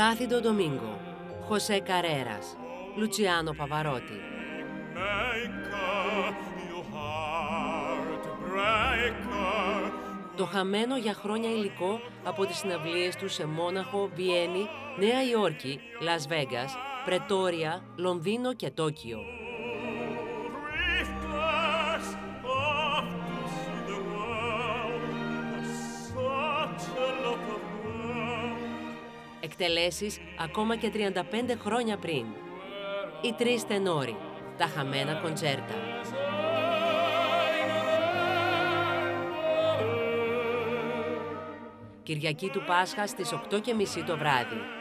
Πλάθιντο Ντομίνγκο, Χωσέ Καρέρας, Λουτσιάνο Παβαρότη. Το χαμένο για χρόνια υλικό από τις συναυλίες του σε Μόναχο, Βιέννη, Νέα Υόρκη, Λας Βέγκας, Πρετόρια, Λονδίνο και Τόκιο. Εκτελέσεις ακόμα και 35 χρόνια πριν. Οι τρεις τενόροι, τα χαμένα κοντσέρτα. Κυριακή του Πάσχα στις 8:30 το βράδυ.